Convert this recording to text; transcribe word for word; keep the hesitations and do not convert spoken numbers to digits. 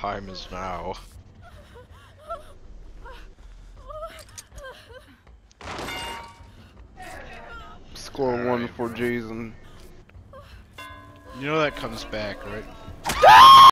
time is now. Score All one right. for Jason. You know that comes back, right?